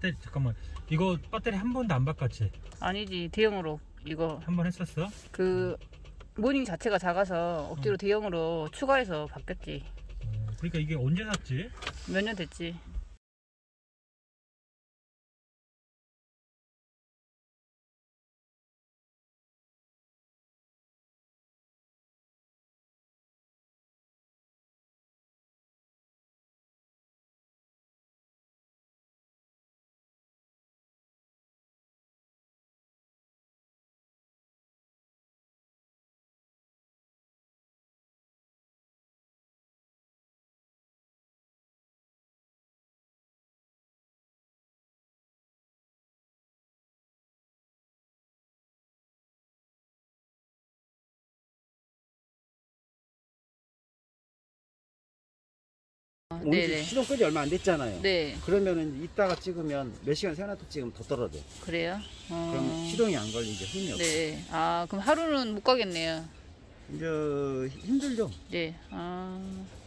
배터리 잠깐만 이거 배터리 한 번도 안 바꿨지? 아니지, 대형으로 이거 한 번 했었어? 그 모닝 자체가 작아서 억지로 대형으로 추가해서 바뀌었지. 그러니까 이게 언제 샀지? 몇 년 됐지. 오늘 네네. 시동 끄지 얼마 안 됐잖아요. 네. 그러면은 이따가 찍으면 몇 시간 세워놔도 찍으면 더 떨어져. 그래요? 그럼 시동이 안 걸리죠. 힘이 없어. 네. 아, 그럼 하루는 못 가겠네요. 이제 힘들죠. 네. 아.